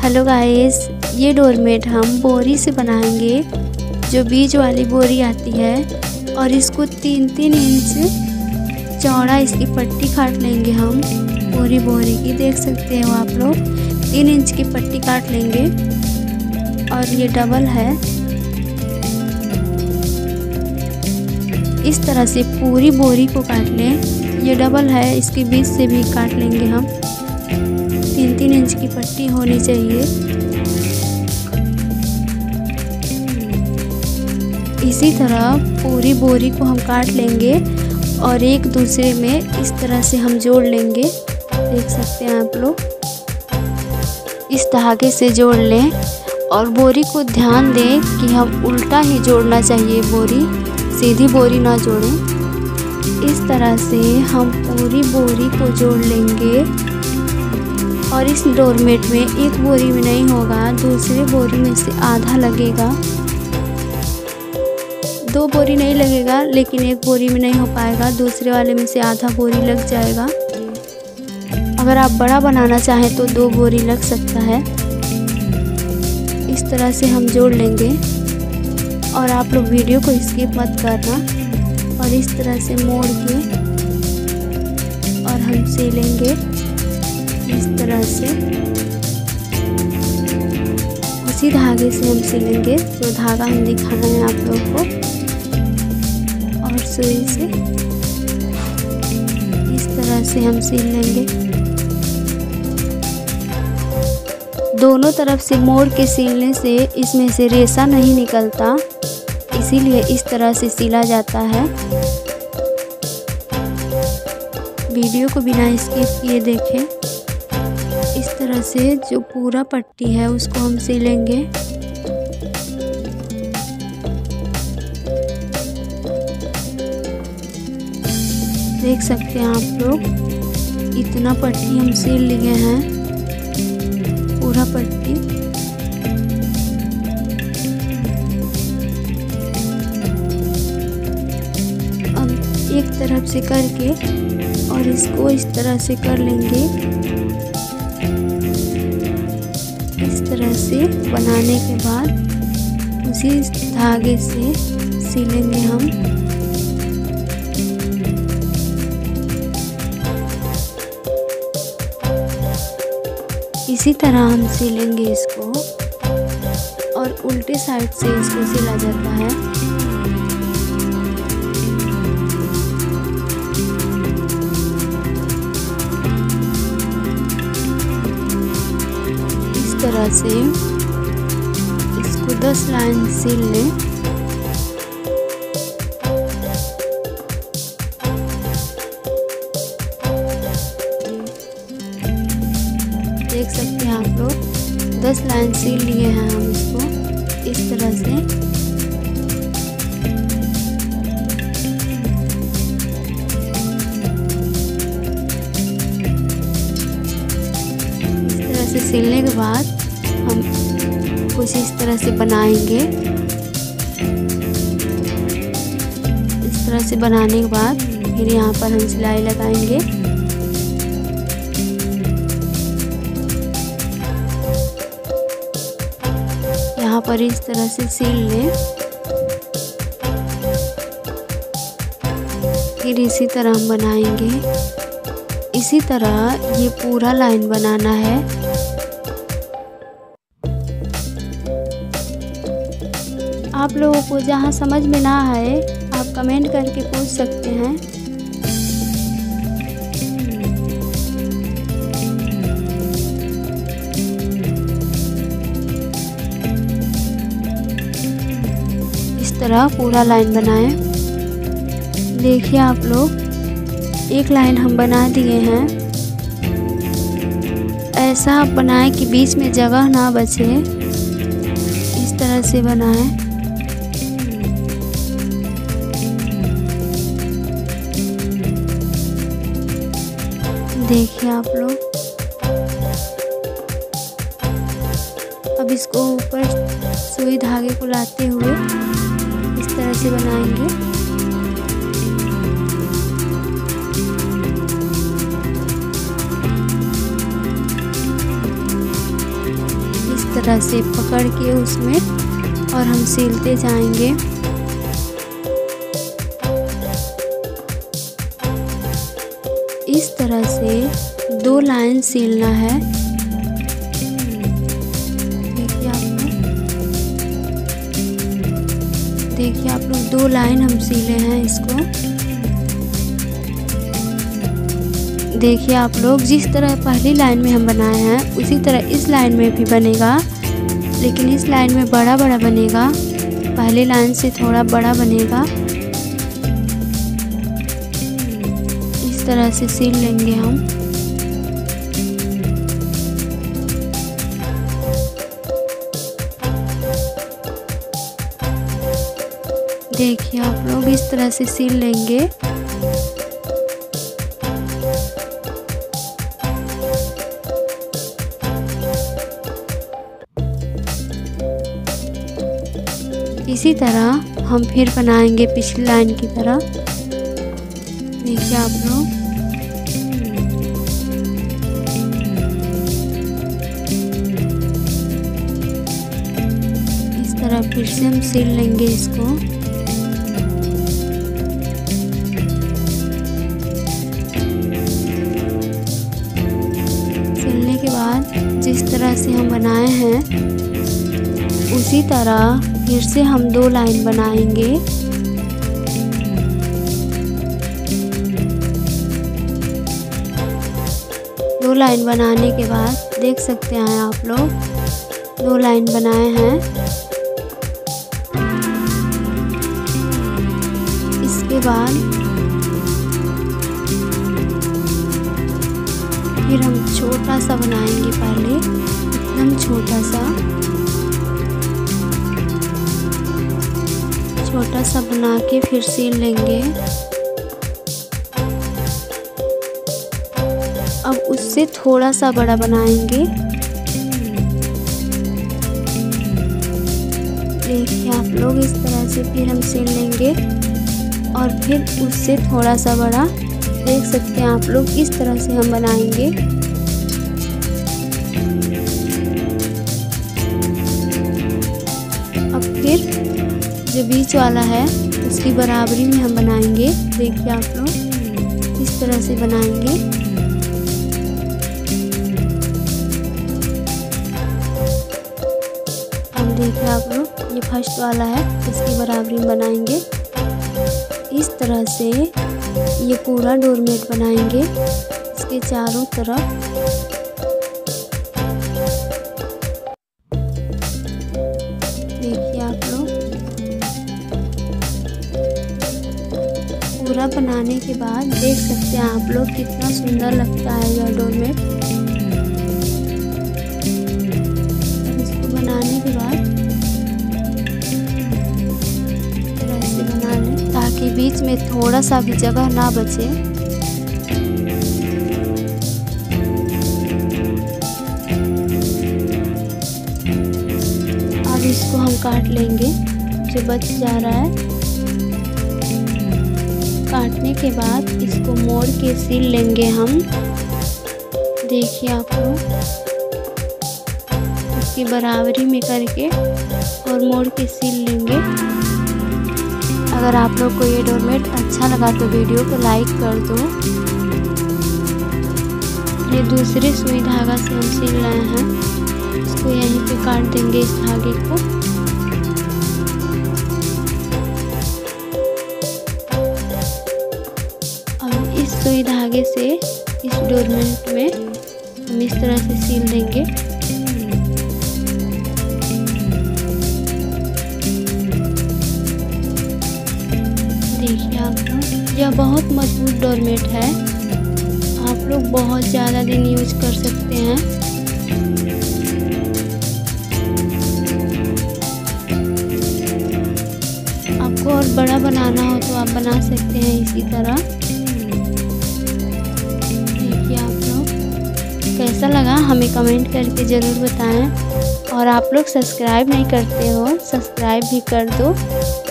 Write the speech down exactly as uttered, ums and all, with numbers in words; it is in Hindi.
हेलो गाइस, ये डोरमेट हम बोरी से बनाएंगे, जो बीज वाली बोरी आती है। और इसको तीन तीन इंच चौड़ा इसकी पट्टी काट लेंगे हम पूरी बोरी की। देख सकते हो आप लोग, तीन इंच की पट्टी काट लेंगे। और ये डबल है, इस तरह से पूरी बोरी को काट लें। ये डबल है, इसके बीच से भी काट लेंगे हम। तीन तीन इंच की पट्टी होनी चाहिए। इसी तरह पूरी बोरी को हम काट लेंगे और एक दूसरे में इस तरह से हम जोड़ लेंगे। देख सकते हैं आप लोग, इस धागे से जोड़ लें। और बोरी को ध्यान दें कि हम उल्टा ही जोड़ना चाहिए, बोरी सीधी बोरी ना जोड़ें। इस तरह से हम पूरी बोरी को जोड़ लेंगे। और इस डोरमेट में एक बोरी में नहीं होगा, दूसरी बोरी में से आधा लगेगा। दो बोरी नहीं लगेगा, लेकिन एक बोरी में नहीं हो पाएगा, दूसरे वाले में से आधा बोरी लग जाएगा। अगर आप बड़ा बनाना चाहें तो दो बोरी लग सकता है। इस तरह से हम जोड़ लेंगे। और आप लोग वीडियो को स्किप मत करना। और इस तरह से मोड़ के और हम सिलेंगे इस तरह से। उसी धागे से हम सिलेंगे जो धागा हम दिखाना है आप लोग को। और सुई से इस तरह से हम सिल लेंगे। दोनों तरफ से मोड़ के सिलने से इसमें से रेशा नहीं निकलता, इसीलिए इस तरह से सिला जाता है। वीडियो को बिना स्किप किए देखें। इस तरह से जो पूरा पट्टी है उसको हम सिलेंगे। देख सकते हैं आप लोग, इतना पट्टी हम सिल लिए हैं, पूरा पट्टी। अब एक तरफ से करके और इसको इस तरह से कर लेंगे। इस तरह से बनाने के बाद उसी धागे से सिलेंगे हम। इसी तरह हम सिलेंगे इसको। और उल्टे साइड से इसको सिला जाता है। इस तरह से इसको दस लाइन सिल लें। देख सकते हैं आप लोग, दस लाइन सिल लिए हैं हम इसको इस तरह से। इस तरह से सिलने के बाद हम कुछ इस तरह से बनाएंगे। इस तरह से बनाने के बाद फिर यहाँ पर हम सिलाई लगाएंगे। यहाँ पर इस तरह से सिल लें। फिर इसी तरह हम बनाएंगे। इसी तरह ये पूरा लाइन बनाना है। आप लोगों को जहाँ समझ में ना आए, आप कमेंट करके पूछ सकते हैं। तरह पूरा लाइन बनाएं। देखिए आप लोग, एक लाइन हम बना दिए हैं। ऐसा आप बनाएं कि बीच में जगह ना बचे। इस तरह से बनाएं। देखिए आप लोग, अब इसको ऊपर सुई धागे को लाते हुए इस तरह से बनाएंगे। तरह से पकड़ के उसमें और हम सिलते जाएंगे। इस तरह से दो लाइन सिलना है। देखिए आप लोग देखिए आप लोग दो लाइन हम सिले हैं इसको। देखिए आप लोग जिस तरह पहली लाइन में हम बनाए हैं उसी तरह इस लाइन में भी बनेगा, लेकिन इस लाइन में बड़ा बड़ा बनेगा, पहली लाइन से थोड़ा बड़ा बनेगा। इस तरह से सिल लेंगे हम। देखिए आप लोग इस तरह से सिल लेंगे। इसी तरह हम फिर बनाएंगे पिछली लाइन की तरह। देखिए आप लोग इस तरह फिर से हम सिल लेंगे इसको। सिलने के बाद जिस तरह से हम बनाए हैं उसी तरह फिर से हम दो लाइन बनाएंगे। दो लाइन बनाने के बाद देख सकते हैं आप लोग दो लाइन बनाए हैं। इसके बाद फिर हम छोटा सा बनाएंगे, पहले एकदम छोटा सा छोटा सा बना के फिर सिल लेंगे। अब उससे थोड़ा सा बड़ा बनाएंगे। देखिए आप लोग इस तरह से फिर हम सिल लेंगे और फिर उससे थोड़ा सा बड़ा। देख सकते हैं आप लोग इस तरह से हम बनाएंगे। अब फिर जो बीच वाला है उसकी बराबरी में हम बनाएंगे। देखिए आप लोग इस तरह से बनाएंगे। अब देखिए आप लोग ये फर्स्ट वाला है, इसकी बराबरी में बनाएंगे। इस तरह से ये पूरा डोरमेट बनाएंगे इसके चारों तरफ। देखिए आप लोग पूरा बनाने के बाद देख सकते हैं आप लोग कितना सुंदर लगता है यह डोरमेट। इसको बनाने के बाद ऐसे बना लें ताकि बीच में थोड़ा सा भी जगह ना बचे। अब इसको हम काट लेंगे जो बच जा रहा है। काटने के बाद इसको मोड़ के सिल लेंगे हम। देखिए आप लोग इसकी बराबरी में करके और मोड़ के सिल लेंगे। अगर आप लोग को ये डोरमेट अच्छा लगा तो वीडियो को लाइक कर दो। ये दूसरे सुई धागा से हम सिल रहे हैं, इसको यहीं पे काट देंगे इस धागे को। सुई धागे से इस डोरमेट में हम इस तरह से सिल देंगे। देखिए आप लोग यह बहुत मजबूत डोरमेट है, आप लोग बहुत ज़्यादा दिन यूज कर सकते हैं। आपको और बड़ा बनाना हो तो आप बना सकते हैं इसी तरह। कैसा लगा हमें कमेंट करके ज़रूर बताएं, और आप लोग सब्सक्राइब नहीं करते हो सब्सक्राइब भी कर दो।